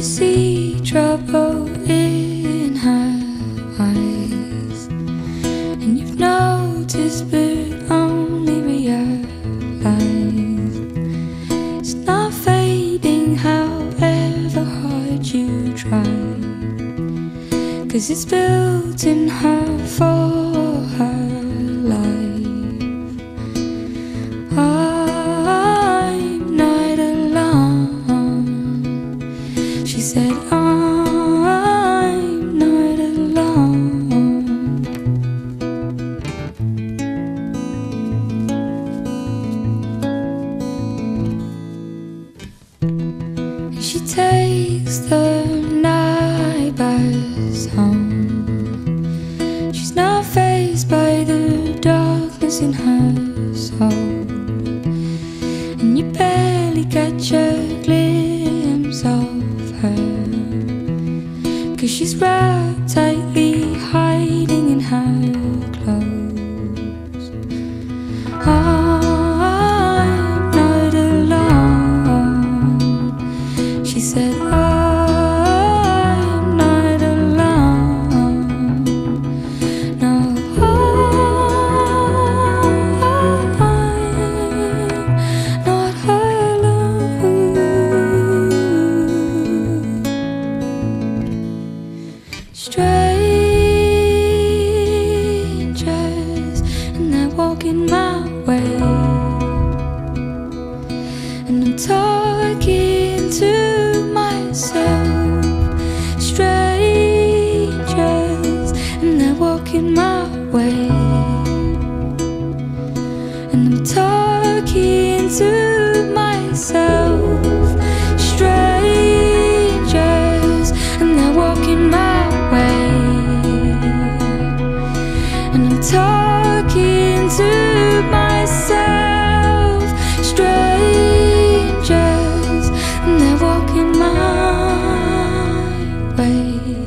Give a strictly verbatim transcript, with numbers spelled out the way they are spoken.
you see trouble in her eyes, and you've noticed but only realized it's not fading however hard you try, 'cause it's built in her for her life. I'm not alone, she said, I'm not alone. And she takes the night bus home. She's not fazed by the darkness in her soul, and you barely catch a glimpse of her, 'cause she's wrapped tightly, hiding in her clothes. I'm not alone, she said, I'm not alone. No, I'm not alone. Strangers, and they're walking my way, and I'm talking to myself. Strangers, and they're walking my way, and I'm talking to myself. Strangers, and they're walking my way, and I'm talking to myself. Strangers, and they're walking my way.